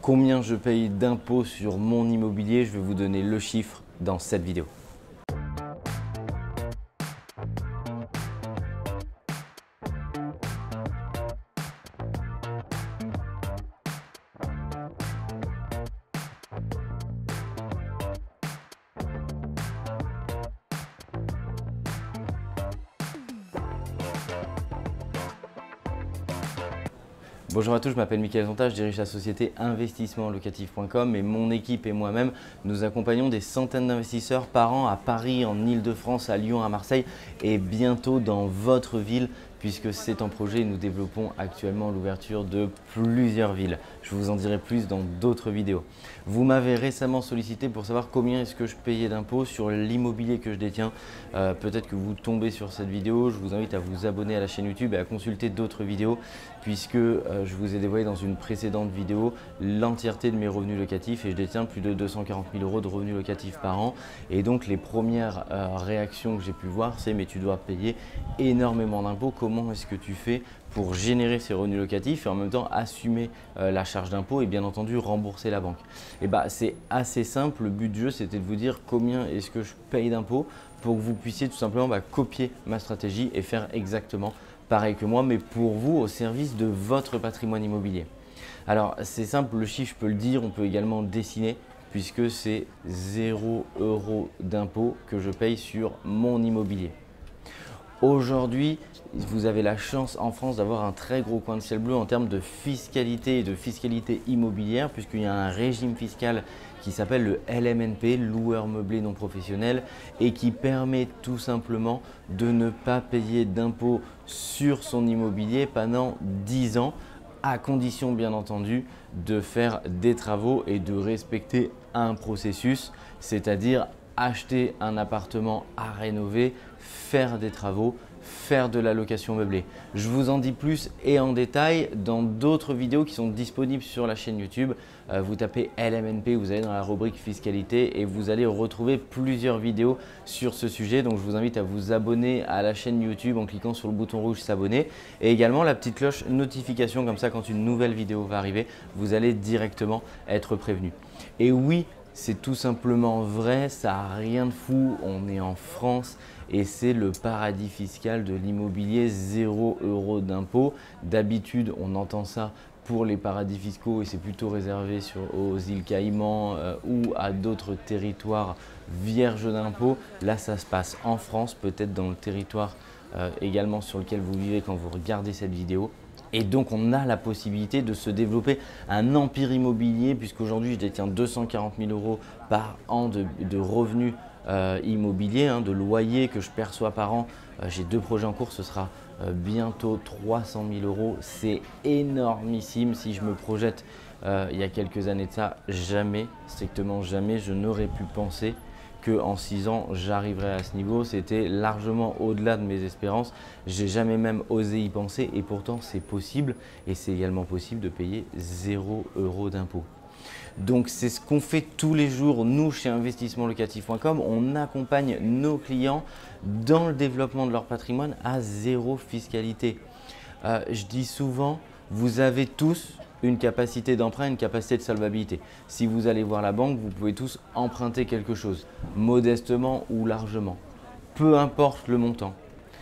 combien je paye d'impôts sur mon immobilier. Je vais vous donner le chiffre dans cette vidéo. Bonjour à tous, je m'appelle Mickaël Zonta, je dirige la société investissementlocatif.com et mon équipe et moi-même, nous accompagnons des centaines d'investisseurs par an à Paris, en Ile-de-France, à Lyon, à Marseille et bientôt dans votre ville puisque c'est en projet et nous développons actuellement l'ouverture de plusieurs villes. Je vous en dirai plus dans d'autres vidéos. Vous m'avez récemment sollicité pour savoir combien est-ce que je payais d'impôts sur l'immobilier que je détiens. Peut-être que vous tombez sur cette vidéo, je vous invite à vous abonner à la chaîne YouTube et à consulter d'autres vidéos puisque je vous ai dévoilé dans une précédente vidéo l'entièreté de mes revenus locatifs et je détiens plus de 240 000 € de revenus locatifs par an. Et donc les premières réactions que j'ai pu voir, c'est mais tu dois payer énormément d'impôts. Comment est-ce que tu fais pour générer ces revenus locatifs et en même temps assumer la charge d'impôt et bien entendu rembourser la banque? Et c'est assez simple. Le but du jeu, c'était de vous dire combien est-ce que je paye d'impôts pour que vous puissiez tout simplement copier ma stratégie et faire exactement pareil que moi, mais pour vous au service de votre patrimoine immobilier. Alors c'est simple, le chiffre je peux le dire, on peut également le dessiner puisque c'est 0 € d'impôt que je paye sur mon immobilier. Aujourd'hui, vous avez la chance en France d'avoir un très gros coin de ciel bleu en termes de fiscalité et de fiscalité immobilière puisqu'il y a un régime fiscal qui s'appelle le LMNP, loueur meublé non professionnel, et qui permet tout simplement de ne pas payer d'impôts sur son immobilier pendant 10 ans, à condition bien entendu de faire des travaux et de respecter un processus, c'est-à-dire acheter un appartement à rénover, faire des travaux, faire de la location meublée. Je vous en dis plus et en détail dans d'autres vidéos qui sont disponibles sur la chaîne YouTube. Vous tapez LMNP, vous allez dans la rubrique fiscalité et vous allez retrouver plusieurs vidéos sur ce sujet. Donc je vous invite à vous abonner à la chaîne YouTube en cliquant sur le bouton rouge s'abonner et également la petite cloche notification, comme ça quand une nouvelle vidéo va arriver, vous allez directement être prévenu. Et oui, c'est tout simplement vrai, ça n'a rien de fou, on est en France et c'est le paradis fiscal de l'immobilier, 0 € d'impôt. D'habitude, on entend ça pour les paradis fiscaux et c'est plutôt réservé aux îles Caïmans ou à d'autres territoires vierges d'impôts. Là, ça se passe en France, peut-être dans le territoire également sur lequel vous vivez quand vous regardez cette vidéo. Et donc, on a la possibilité de se développer un empire immobilier puisqu'aujourd'hui, je détiens 240 000 € par an de revenus immobiliers, de loyers que je perçois par an. J'ai 2 projets en cours, ce sera bientôt 300 000 €. C'est énormissime. Si je me projette il y a quelques années de ça, jamais, strictement jamais, je n'aurais pu penser qu'en 6 ans, j'arriverai à ce niveau. C'était largement au-delà de mes espérances. J'ai jamais même osé y penser et pourtant c'est possible et c'est également possible de payer 0 € d'impôt. Donc c'est ce qu'on fait tous les jours, nous chez investissementlocatif.com. On accompagne nos clients dans le développement de leur patrimoine à 0 fiscalité. Je dis souvent, vous avez tous une capacité d'emprunt, une capacité de solvabilité. Si vous allez voir la banque, vous pouvez tous emprunter quelque chose, modestement ou largement, peu importe le montant.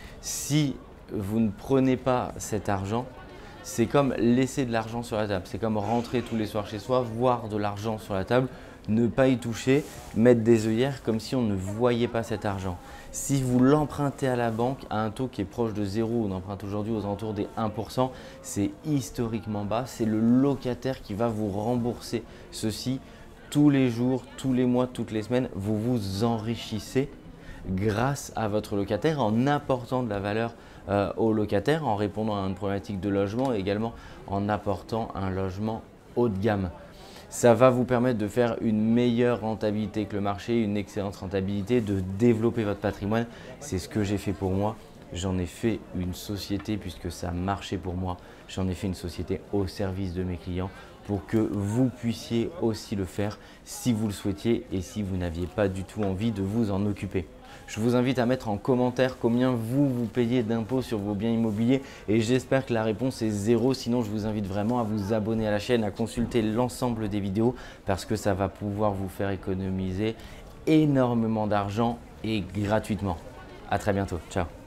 Si vous ne prenez pas cet argent, c'est comme laisser de l'argent sur la table. C'est comme rentrer tous les soirs chez soi, voir de l'argent sur la table, ne pas y toucher, mettre des œillères comme si on ne voyait pas cet argent. Si vous l'empruntez à la banque à un taux qui est proche de 0, on emprunte aujourd'hui aux alentours des 1%, c'est historiquement bas. C'est le locataire qui va vous rembourser ceci tous les jours, tous les mois, toutes les semaines. Vous vous enrichissez grâce à votre locataire en apportant de la valeur au locataire, en répondant à une problématique de logement et également en apportant un logement haut de gamme. Ça va vous permettre de faire une meilleure rentabilité que le marché, une excellente rentabilité, de développer votre patrimoine. C'est ce que j'ai fait pour moi. J'en ai fait une société puisque ça marchait pour moi. J'en ai fait une société au service de mes clients pour que vous puissiez aussi le faire si vous le souhaitiez et si vous n'aviez pas du tout envie de vous en occuper. Je vous invite à mettre en commentaire combien vous payez d'impôts sur vos biens immobiliers et j'espère que la réponse est 0. Sinon, je vous invite vraiment à vous abonner à la chaîne, à consulter l'ensemble des vidéos parce que ça va pouvoir vous faire économiser énormément d'argent et gratuitement. À très bientôt. Ciao.